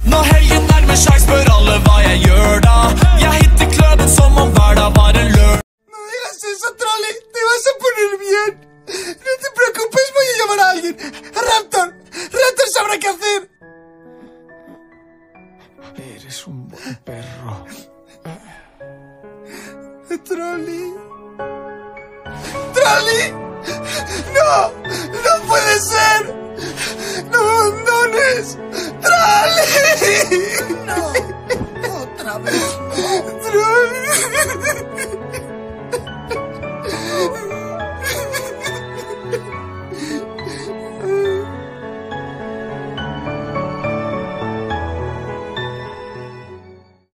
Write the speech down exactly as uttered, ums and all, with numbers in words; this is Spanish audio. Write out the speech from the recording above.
Når helgen nærmer seg, spør alle hva jeg gjør da. Jeg hitter kløben som om hver dag var en lørdag. No digas eso, Trolley, te vas a poner bien. No te preocupes, voy a llamar a alguien. Raptor, Raptor sabrá qué hacer. Eres un buen perro. Trolley. ¡Trolley! ¡No! ¡No puede ser! ¡No me abandones! ¡Trolley! No, otra vez no. ¡Trolley!